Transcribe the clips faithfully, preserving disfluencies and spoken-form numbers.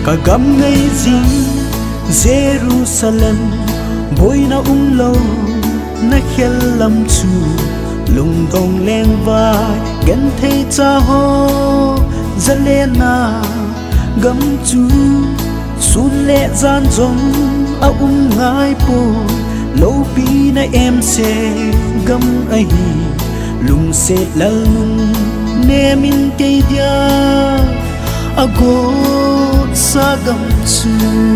cả gam ngày gì Jerusalem bôi na um lâu na khel lam chu lung dong leng vai gan thei cha ho zalena gam chu sun le gian zong a um ngai po lâu pi na em se gam ai lung se lal nung ne min ke dia ago sa gam chu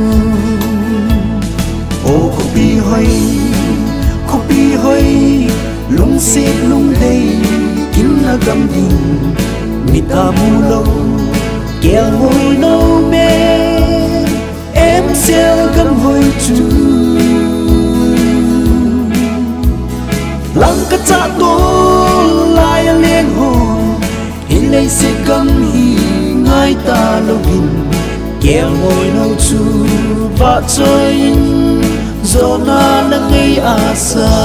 ô copy hoy copy hoy lung se lung day kim na gam ding mita mu lâu kêu ngồi nâu mê em sẽ gam hoy chu lăng cả cha tô lại lên hồn hình lấy sẽ gam hi ngay ta lâu hình kêu ngồi nâu chu và chơi gió na nắng ngày asa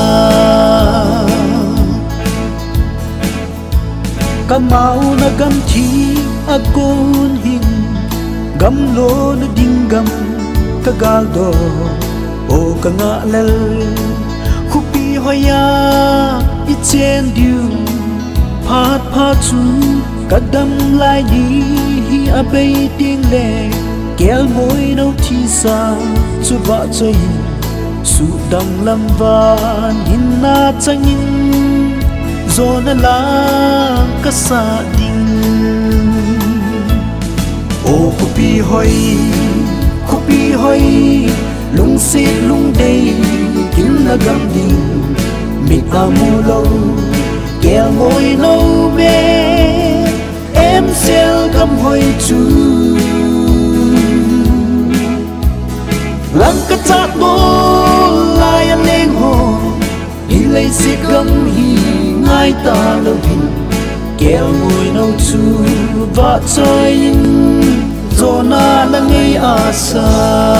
kamau na gam thi akon hin gam lo na ding gam kagaldo o kanga lel khupi hoya ichen diu phat phat chu kadam lai di hi abei ting le kel moi no thi sa chu ba choi su dang lam van hin na changin zona la ka sa ding ô copy hoy copy hoy lung se lung day kim na gam ding mita mu lâu kêu ngồi lâu mê em sẽ gam hoy chu lăng cả cha tô lại anh lên hồ đi lấy sẽ gam hi ngay ta lâu hình kêu ngồi nâu chu và chơi gió na là ngày asa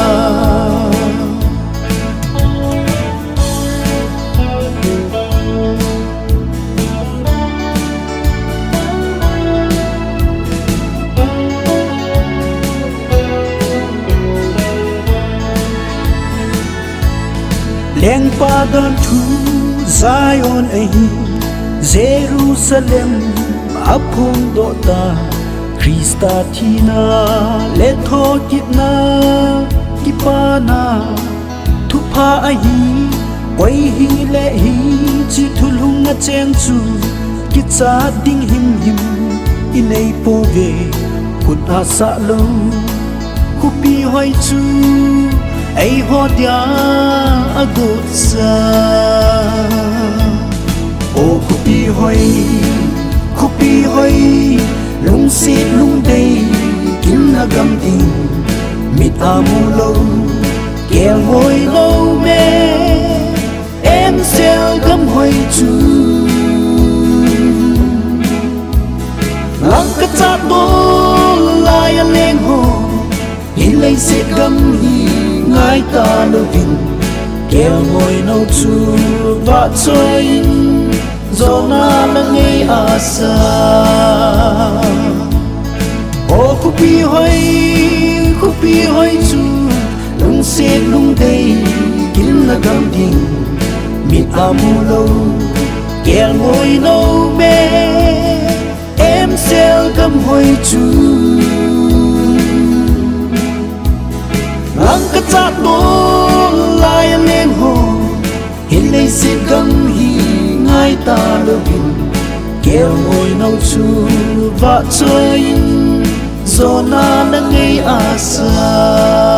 leng pa dan thu Zion ai Jerusalem apung do ta Krista thina le tho kitna kipana thu pha ai quay hi le hi chi thulung a cheng chu ki cha ding him him inei po ve kun a sa lo khu pi hoi chu ai ho dia agot sa ô khu pi hoi khu pi hoi lung si lung day kim na gam ding mita mu lâu kêu ngồi lâu mê em sẽ gam hoy chu lăng cả cha tô lại lên hồ hi lấy sẽ gam hi ngay ta lâu hình kêu ngồi nâu chu và chơi gió na là ngày asa ô khu pi hoy khu pi hoy chu lung se lung day kim na gam ding mita mu lâu kêu ngồi nâu mê em sẽ gam hoy chu lăng cả cha tô lại lên hồ hin lấy sẽ gam hi ngay ta lâu hình kêu ngồi nâu chu và chơi gió na nắng ngày asa